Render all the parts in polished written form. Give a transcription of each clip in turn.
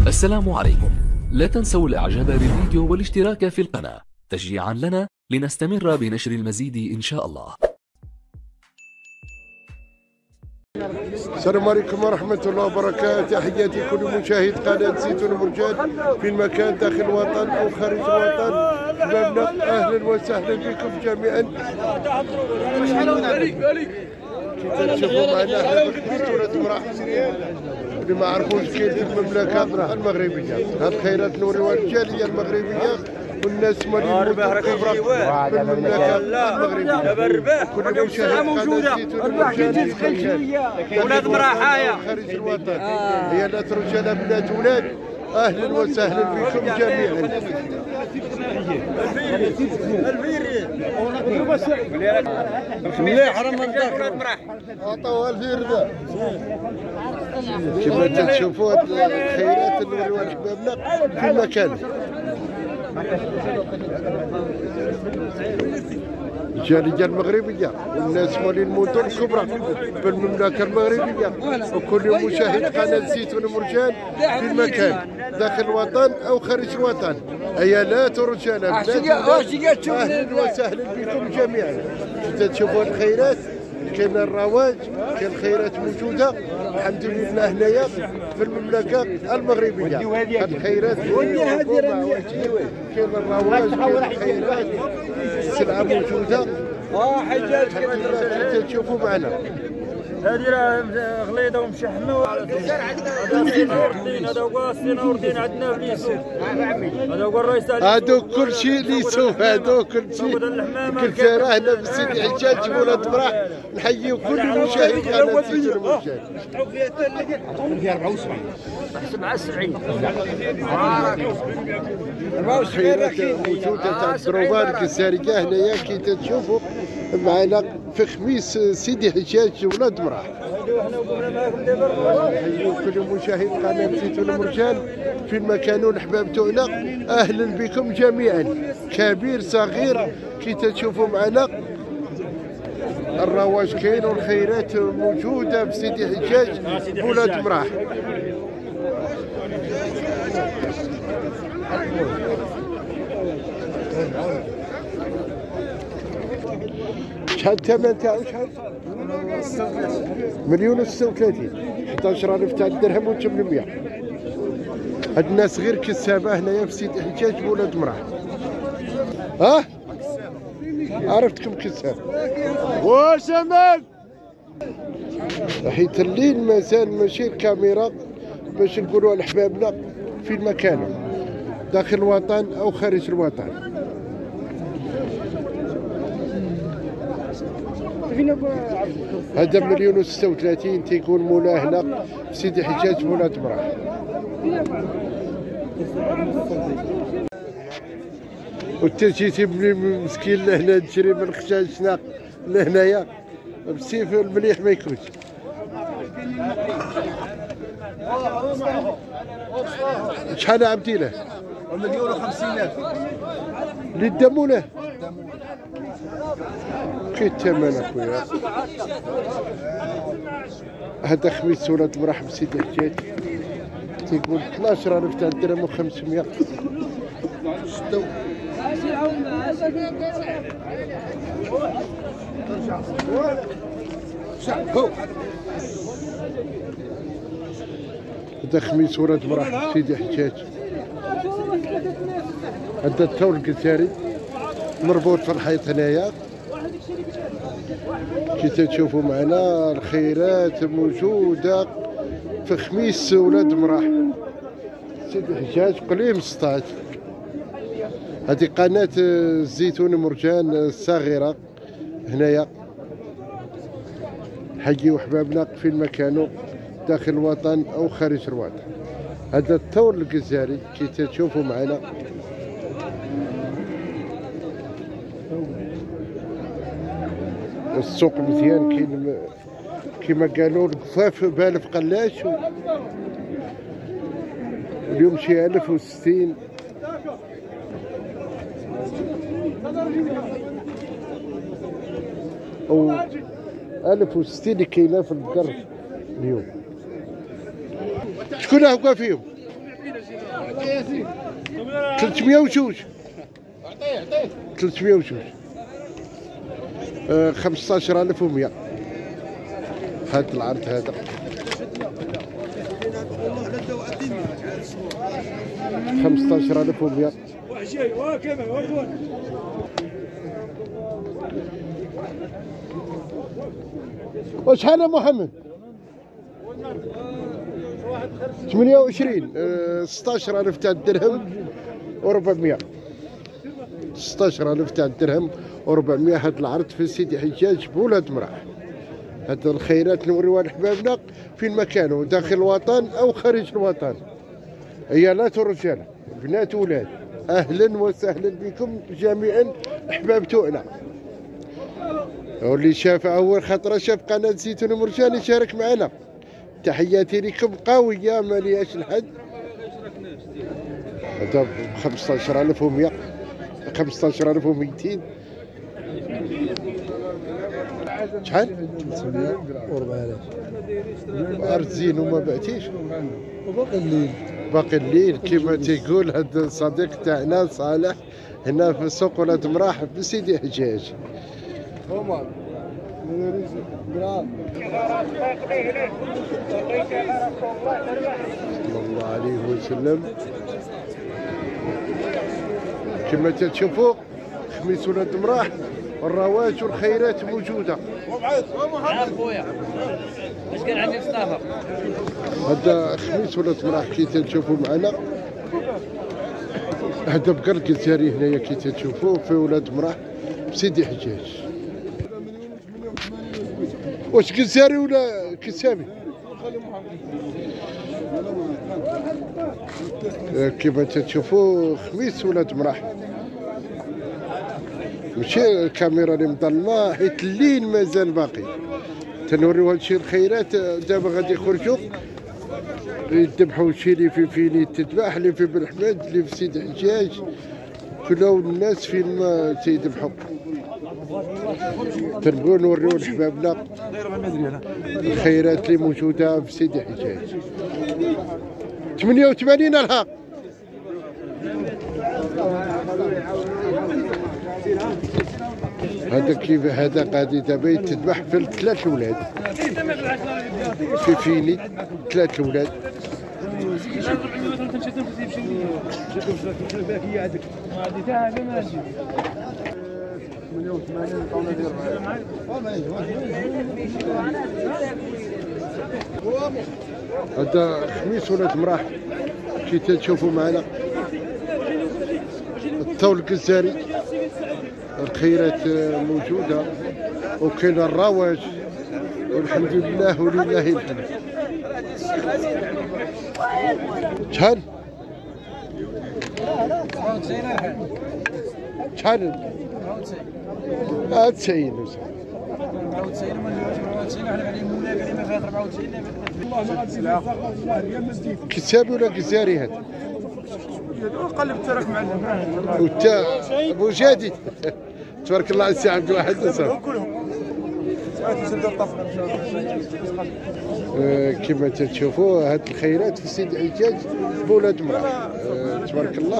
السلام عليكم. لا تنسوا الاعجاب بالفيديو والاشتراك في القناة تشجيعا لنا لنستمر بنشر المزيد ان شاء الله. السلام عليكم ورحمة الله وبركاته. تحياتي كل مشاهد قناة زيتون مرجان في المكان داخل الوطن أو خارج الوطن. أحبابنا أهلا وسهلا بكم جميعا. كي تشوفوا معنا هذا خبيث ولاد مرح اللي ما عرفوش كاين في المملكة المغربية. هاد الخيرات نوريوها الجالية المغربية والناس مالين متوقفة في المملكة المغربية. كل مشاهد قناة زيتون مرجان ولاد مراحايا خارج الوطن، عيالات رجال بنات ولاد، اهلا وسهلا بكم جميعا. مليح رمضان ولاد مراح عطوها الفيردة. كما تشوفوا هاد الخيرات اللي نوريوها لحبابنا في المكان. الجالية المغربية والناس مالين المدن الكبرى في المملكة المغربية وكل مشاهد قناة زيتون مرجان في المكان داخل الوطن أو خارج الوطن، عيالات ورجال بنات، أهلا وسهلا بكم جميعا. تشوفوا الخيرات، كاين الرواج، كاين الخيرات موجودة الحمد لله هنايا في المملكة المغربية. هاد الخيرات كاين الرواج، كاين الخيرات، السلعة موجودة حجاج كما تشوفوا معنا. هذه راه غليظه ومشحمه. هذا هو السين وردين عندنا في ليسو. هذا هو الرئيس تاع هادو كلشي ليسو، هادو كلشي كنت راه هنا في سيدي حجاج ولاد مراح. نحييو كل مشاهد قناة زيتون مرجان. فيها 74 تحسب على 70 خيرات موجودة تاع الدروبان الجزائرية هنايا كي تشوفوا معنا في خميس سيدي حجاج ولاد مراح. نحييو كل مشاهد قناة زيتون مرجان في المكان والأحباب تاعنا، أهلا بكم جميعا كبير صغير. كي تشوفوا معنا الرواج كاين والخيرات موجودة في سيدي حجاج ولاد مراح. شحال الثمن تاعو؟ شحال؟ 1,36,000 11,000 تاع الدرهم و800. هاد الناس غير كسابة هنايا في سيدي حجاج ولاد مراح. ها؟ عرفتكم كساب. واش امان؟ حيت الليل مازال ماشي الكاميرا باش نقولوا لحبابنا في المكان داخل الوطن او خارج الوطن. هذا 1,36,000 تيكون مولا هنا في سيدي حجاج ولاد مراح. والتجيتي بلي مسكين لهنا تشري من خشاشنا لهنايا بالسيف المليح ما يكونش. شحال عبدي له؟ 1,50,000 للدمونه كي الثمن اخويا. هذا خميس ولاد مراح بسيدي حجاج تيقول 12,000 تاع الدرهم و500. هذا خميس ولاد مراح بسيدي حجاج. هذا الثور الجزائري مربوط في الحيط هنايا كي تشوفوا معنا. الخيرات موجودة في خميس ولاد مراح سيدي حجاج قليم 16. هذه قناة زيتون مرجان الصغيرة هنايا. حيوا حبابنا في المكان داخل الوطن أو خارج الوطن. هذا الثور الجزائري كي تشوفوا معنا. السوق مزيان كاين كما قالوا القفاف ب1000 قلاش اليوم شي 1060. أو 1060 كاينه في البقر اليوم. شكون هكا فيهم؟ 302 302 15100 هذا العرض هذا 15100 وشحال يا محمد؟ 28 16000 تاع الدرهم و400 16000 تاع الدرهم و400 هذا العرض في سيدي حجاج بولاد مراح. هذا الخيرات نوريوها لحبابنا فين ما كانوا داخل الوطن او خارج الوطن، عيالات ورجال بنات وولاد. اهلا وسهلا بكم جميعا احباب توعنا. واللي شاف اول خطره شاف قناه زيتون مرجان يشارك معنا. تحياتي لكم قويه ما ليهاش الحد. هذا ب 15100 15200 شحال؟ 300 و4000 عرض زين وما بعتيش؟ وباقي الليل باقي الليل كما تيقول هذا الصديق تاعنا صالح هنا في سوق ولاد مراح بسيدي حجاج. صلى الله عليه وسلم. كما تشوفوا خميس ولاد مراح الرواج والخيرات موجوده. خويا واش كان عندك صافا؟ هذا خميس ولاد مراح كي تشوفوا معنا. هذا بقى الجزاري هنايا كي تشوفوه في ولاد مراح بسيدي حجاج. واش جزاري ولا كسابي؟ كيما تشوفوا خميس ولاد مراح. ماشي الكاميرا اللي مظلمه حيت الليل مازال باقي. تنوريو هادشي الخيرات دابا غادي يخرجوا يذبحوا شي اللي في فيني تذبح، اللي في بن حماد، اللي في سيدي حجاج، كلاو الناس فين ما تيذبحوا. تنبغيو نوريو لحبابنا الخيرات اللي موجوده في سيدي حجاج. 88 الحق. هذا كيف هذا غادي دابا يتذبح في 3 ولاد في فيني 3 ولاد. هذا خميس ولاد مراح كي تشوفوا معنا. الطول الجزاري الخيرات موجوده وكاين الرواج والحمد لله ولله الحمد. شحال؟ شحال؟ 90 كتابي ولا جزاري هذا؟ قلب تراك معلم وتا ابو جديد تبارك الله على السي عبد الواحد نصر. كما تشوفوا هاد الخيرات في سيدي حجاج بولاد مراح. تبارك الله.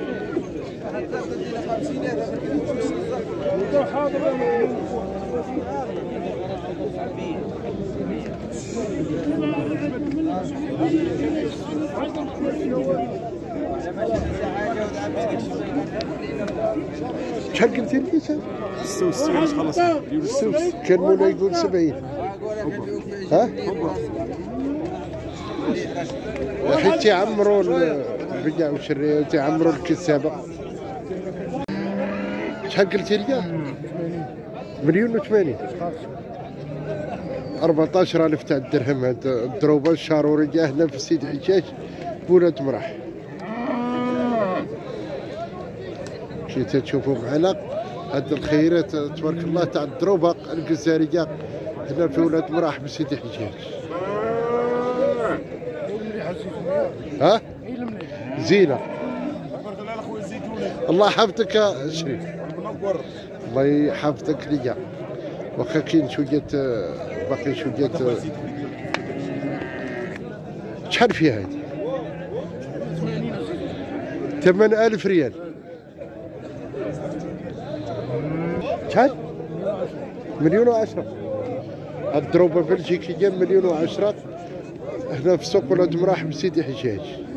شحال قلتي لي؟ 66 واش خلصنا؟ 66 كان مولاي يقول 70. ها؟ حيت تيعمروا البيع والشريه تيعمروا الكسابه. شحال قلتي لي؟ 1,080,000 14,000 تاع الدرهم. هاد الدروبه الشاروريه هنا في سيدي حجاج بولاد مراح. كي تشوفوا معنا هاد الخيرات تبارك الله تاع الدروبه الجزائريه هنا في ولاد مراح بسيدي حجاج. ها؟ زينه. الله يحفظك يا شريف. الله يحفظك ليا. واخا كاين شويه باقي شويه. شحال فيها هذه؟ 8000 ريال. شحال؟ 1,010,000. الدروبه بلجيكيه 1,010,000. هنا في سوق ولاد مراحب سيدي حجاج.